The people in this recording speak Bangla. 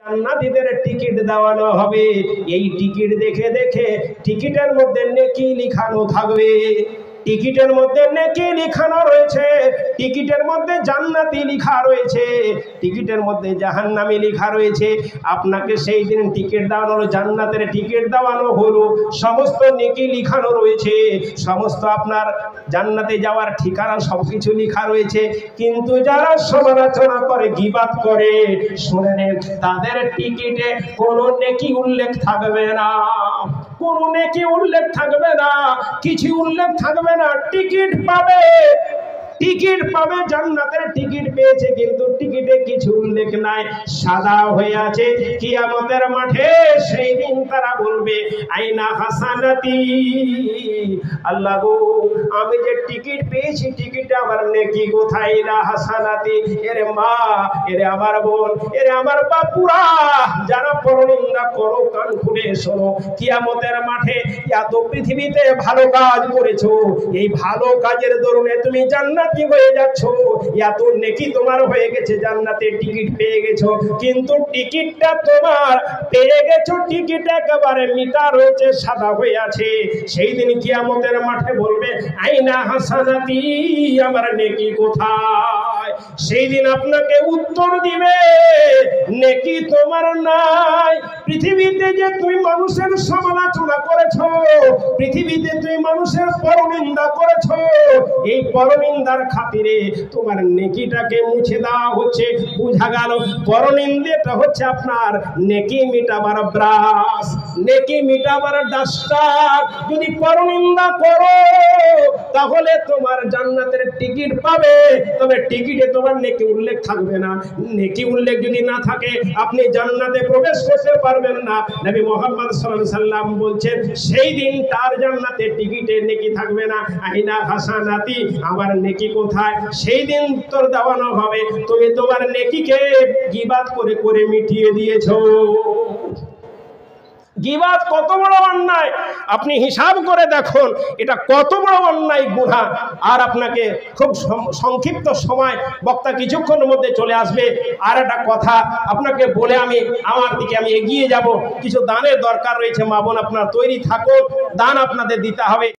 জান্নাতীদের টিকিট দেওয়ানো হবে। এই টিকিট দেখে দেখে টিকিটের মধ্যে নেকি লিখানো থাকবে, টিকিটের মধ্যে নেকি লিখানো রয়েছে, টিকিটের মধ্যে জান্নাতি লেখা রয়েছে, টিকিটের মধ্যে জাহান্নামী লেখা রয়েছে। আপনাকে সেই দিন টিকিট দেওয়ানো হলো, জান্নাতের টিকিট দেওয়ানো হলো, সমস্ত নেকি লিখানো রয়েছে, সমস্ত আপনার জান্নাতে যাওয়ার ঠিকানা সবকিছু লেখা রয়েছে। কিন্তু যারা সমালোচনা করে, গীবাত করে, শুনে নেন, তাদের টিকিটে কোনো নেকি উল্লেখ থাকবে না, কোনো নেকি উল্লেখ থাকবে না, কিছু উল্লেখ থাকবে না। টিকিট পাবে, টিকিট পাবে, জান্নাতের টিকিট পেয়েছে, কিন্তু টিকিটে কিছু উল্লেখ নাই, সাদা হয়ে আছে। কিয়ামতের মাঠে সেই দিন তারা বলবে, আইনা হাসানাতি, আল্লাহ গো, আমি যে টিকিট পেয়েছি, টিকিটে আমার নেকি কোথায়? না হাসানাতি, এরে মা, এরে আমার বোন, এরে আমার বাপুরা, যারা পরনিন্দা করো, কান খুলে শোনো। কিয়ামতের মাঠে এত পৃথিবীতে ভালো কাজ করেছো, এই ভালো কাজের দরুনে তুমি জান্নাতি হয়ে যাচ্ছ, এত নেকি তোমার হয়ে গেছে, জান্নাতের টিকিট পেয়ে গেছো, কিন্তু টিকিটটা তোমার পেয়ে গেছো, টিকিট একেবারে মিটা রয়েছে, সাদা হয়ে আছে। সেই দিন কিয়ামতের মাঠে বলবে, আইনা হাসানাতি, আমার নেকি কোথায়? সেই দিন আপনাকে উত্তর দিবে, নেকি তোমার নাই। পৃথিবীতে যে তুমি মানুষের সমালোচনা করেছো, পৃথিবীতে তুমি মানুষের পরনিন্দা করেছো, এই পরনিন্দার খাতিরে তোমার নেকিটাকে মুছে দেওয়া হচ্ছে। বুঝা গেল, পরনিন্দাটা হচ্ছে আপনার নেকি মিটাবার ব্রাশ, নেকি মিটাবার ডাস্টার। যদি পরনিন্দা করো তাহলে তোমার জান্নাতের টিকিট পাবে, তবে টিকিটে তোমার নেকি উল্লেখ থাকবে না। নেকি উল্লেখ যদি না থাকে, আপনি জান্নাতে প্রবেশ করতে পারবেন না। নবী মুহাম্মদ সাল্লাল্লাহু আলাইহি সাল্লাম বলছেন, সেই দিন তার জান্নাতে টিকিটে নেকি থাকবে না। আইনা হাসানাতি, আমার নেকি কোথায়? সেই দিন উত্তর দেওয়ানো হবে, তুমি তোমার নেকিকে গীবাত করে করে মিটিয়ে দিয়েছো। গীবাত কত বড় অন্যায়, আপনি হিসাব করে দেখুন, এটা কত বড় অন্যায় গুনাহ। আর আপনাকে খুব সংক্ষিপ্ত সময়, বক্তা কিছুক্ষণের মধ্যে চলে আসবে, আর একটা কথা আপনাকে বলে আমি আমার দিকে আমি এগিয়ে যাব। কিছু দানের দরকার রয়েছে, মা বোন আপনারা তৈরি থাকুন, দান আপনাদের দিতে হবে।